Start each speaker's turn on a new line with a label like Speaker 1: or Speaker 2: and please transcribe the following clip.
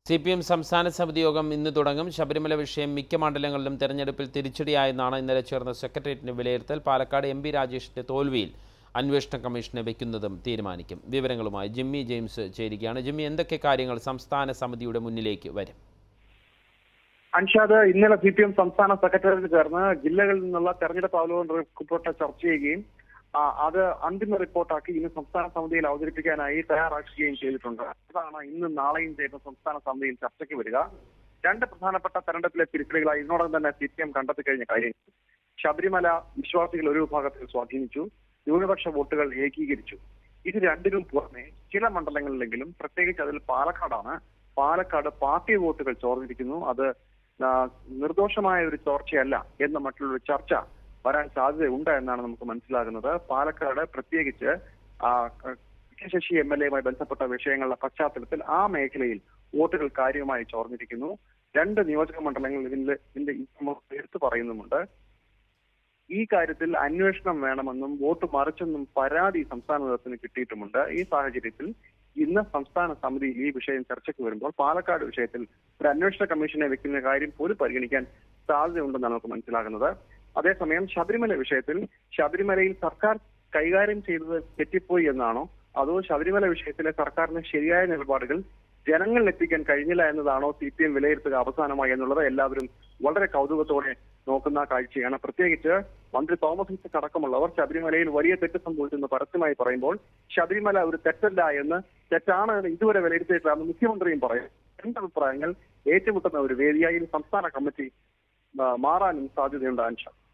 Speaker 1: CPM സംസ്ഥാന സമിതി യോഗം ഇന്ന് തുടങ്ങും. ശബരിമല വിഷയം മിക്ക മണ്ഡലങ്ങളിലും തെരഞ്ഞെടുപ്പിൽ തിരിച്ചടിയായെന്നാണ് ഇന്നലെ ചേർന്ന സെക്രട്ടേറിയറ്റിന്റെ വിലയിരുത്തൽ. പാലക്കാട് MP രാജേഷിന്റെ തോൽവിയിൽ അന്വേഷണ കമ്മീഷനെ വെക്കുന്നതും തീരുമാനിക്കും. വിവരങ്ങളുമായി ജിമ്മി ജെയിംസ് ചേരുകയാണ്. ജിമ്മി, എന്തൊക്കെ കാര്യങ്ങൾ സംസ്ഥാന സമിതിയുടെ മുന്നിലേക്ക് വരും?
Speaker 2: അൻഷാദ്, ഇന്നലെ CPM സംസ്ഥാന സെക്രട്ടേറിയറ്റ് ചേർന്ന് ജില്ലകളിൽ നിന്നുള്ള തെരഞ്ഞെടുപ്പ് അവലോകന റിപ്പോർട്ട് ചർച്ച ചെയ്യുകയും അത് അന്തിമ റിപ്പോർട്ടാക്കി ഇന്ന് സംസ്ഥാന സമിതിയിൽ അവതരിപ്പിക്കാനായി തയ്യാറാക്കുകയും ചെയ്തിട്ടുണ്ട്. അതാണ് ഇന്നും നാളെയും ചേർന്ന സംസ്ഥാന സമിതിയിൽ ചർച്ചയ്ക്ക് വരിക. രണ്ട് പ്രധാനപ്പെട്ട തെരഞ്ഞെടുപ്പിലെ തിരിച്ചടികളായി ഇതിനോടകം തന്നെ CPM കണ്ടെത്തി കഴിഞ്ഞ കാര്യം ശബരിമല വിശ്വാസികൾ ഒരു വിഭാഗത്തിൽ സ്വാധീനിച്ചു, ന്യൂനപക്ഷ വോട്ടുകൾ ഏകീകരിച്ചു. ഇത് രണ്ടിനും പുറമെ ചില മണ്ഡലങ്ങളിലെങ്കിലും, പ്രത്യേകിച്ച് അതിൽ പാലക്കാടാണ്, പാലക്കാട് പാർട്ടി വോട്ടുകൾ ചോർന്നിരിക്കുന്നു. അത് നിർദോഷമായ ഒരു ചോർച്ചയല്ല എന്ന മറ്റുള്ളൊരു ചർച്ച വരാൻ സാധ്യതയുണ്ട് എന്നാണ് നമുക്ക് മനസ്സിലാകുന്നത്. പാലക്കാട് പ്രത്യേകിച്ച് ശശി MLA-യുമായി ബന്ധപ്പെട്ട വിഷയങ്ങളുടെ പശ്ചാത്തലത്തിൽ ആ മേഖലയിൽ വോട്ടുകൾ കാര്യമായി ചോർന്നിരിക്കുന്നു. രണ്ട് നിയോജക മണ്ഡലങ്ങൾ ഇതിന്റെ എടുത്തു പറയുന്നുമുണ്ട്. ഈ കാര്യത്തിൽ അന്വേഷണം വേണമെന്നും വോട്ട് മറിച്ചെന്നും പരാതി സംസ്ഥാന നേതൃത്വത്തിന് കിട്ടിയിട്ടുമുണ്ട്. ഈ സാഹചര്യത്തിൽ ഇന്ന് സംസ്ഥാന സമിതിയിൽ ഈ വിഷയം ചർച്ചയ്ക്ക് വരുമ്പോൾ പാലക്കാട് വിഷയത്തിൽ ഒരു അന്വേഷണ കമ്മീഷനെ വെക്കുന്ന കാര്യം പോലും പരിഗണിക്കാൻ സാധ്യതയുണ്ടെന്നാണ് നമുക്ക് മനസ്സിലാകുന്നത്. അതേസമയം ശബരിമല വിഷയത്തിൽ ശബരിമലയിൽ സർക്കാർ കൈകാര്യം ചെയ്തത് തെറ്റിപ്പോയി എന്നാണോ, അതോ ശബരിമല വിഷയത്തിലെ സർക്കാരിന്റെ ശരിയായ നിലപാടുകൾ ജനങ്ങളിൽ എത്തിക്കാൻ കഴിഞ്ഞില്ല എന്നതാണോ CPM വിലയിരുത്തുക അവസാനമായി എന്നുള്ളത് എല്ലാവരും വളരെ കൗതുകത്തോടെ നോക്കുന്ന കാഴ്ചയാണ്. പ്രത്യേകിച്ച് മന്ത്രി തോമസ് ഐസക് അടക്കമുള്ളവർ ശബരിമലയിൽ വലിയ തെറ്റ് സംഭവിച്ചെന്ന് പരസ്യമായി പറയുമ്പോൾ ശബരിമല ഒരു തെറ്റല്ല എന്ന്, തെറ്റാണ് എന്ന് ഇതുവരെ വിലയിരുത്തിയിട്ടാണ് മുഖ്യമന്ത്രിയും പറയുന്നത്. രണ്ട് അഭിപ്രായങ്ങൾ ഏറ്റുമുട്ടുന്ന ഒരു വേദിയായി സംസ്ഥാന കമ്മിറ്റി മാറാനും സാധ്യതയുണ്ട്. അൻഷ.